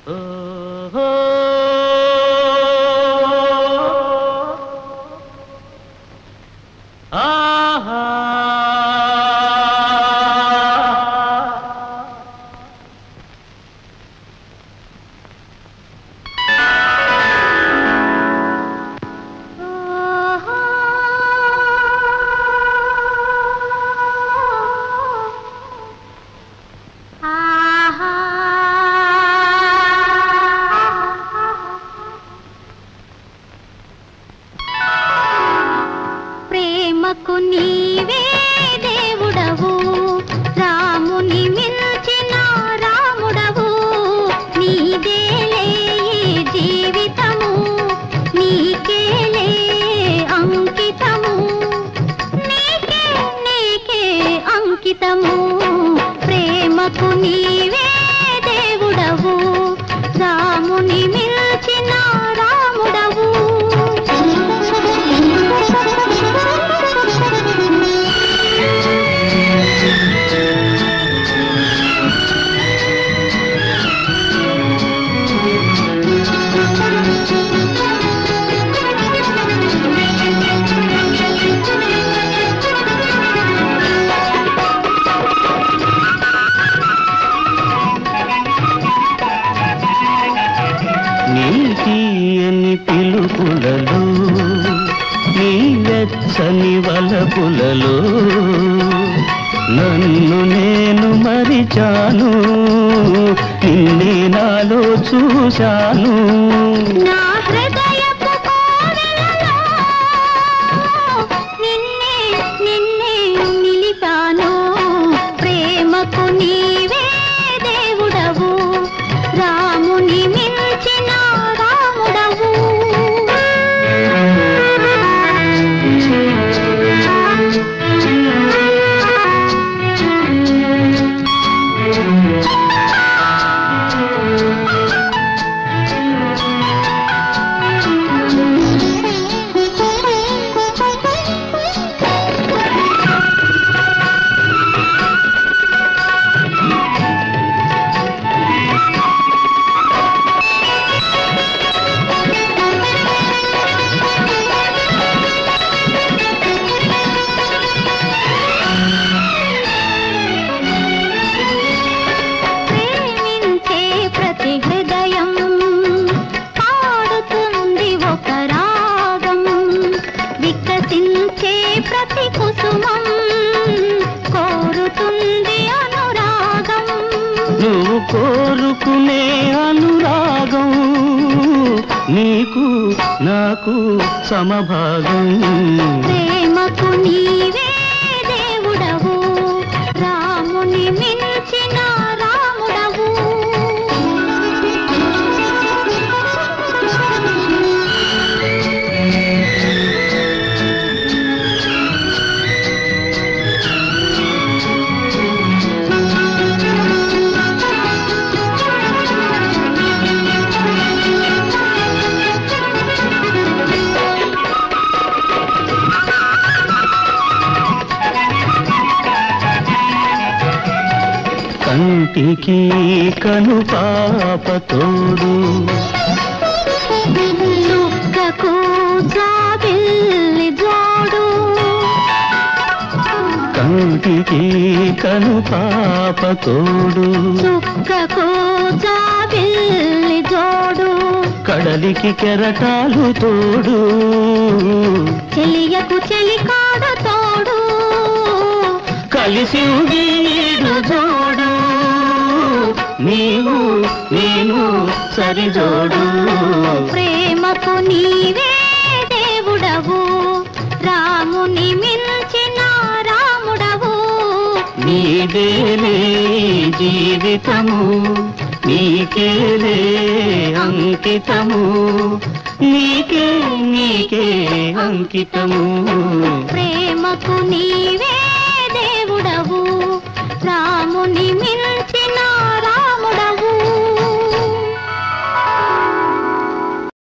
ప్రేమకు నీవే దేవుడవు, రాముని మించిన రాముడవు. నీదేలే జీవితము, నీకేలే అంకితము, నీకే నీకే అంకితము. ప్రేమకు నీవే దేవుడవు, రాముని మించిన రాముడవు. నీతియని పిలుపులలో, నీ వెచ్చని వలపులలో నన్ను నేను మరిచాను, నిన్నే నాలో చూశాను. నా హృదయపు కోవెలలో నిన్నే నిన్నే నిలిపాను. ప్రేమకు నీవే దేవుడవు, రాముని మించిన రాముడవు. ప్రతి కుసుమం కోరుతుంది అనురాగం, నువ్వు కోరుకునే అనురాగం, నీకు నాకు సమభాగం. ప్రేమకు నీవే దేవుడవు, రాముని మించిన రాముడవు. కంటికి కను పాప తోడు, చుక్కకు జాబిల్లి జోడు. కంటికి కను పాప తోడు, చుక్కకు జాబిల్లి జోడు. కడలికి కెరటాలు తోడు, చెలియకు చెలికాడు తోడు. కలిసి వీడు జోడు, నీవు నేను సరిజోడు. ప్రేమకు నీవే దేవుడవు, రాముని మించిన రాముడవు. నీదేలే జీవితము, నీకేలే అంకితము, నీకే నీకే అంకితము. ప్రేమకు నీవే దేవుడవు, రాముని మించిన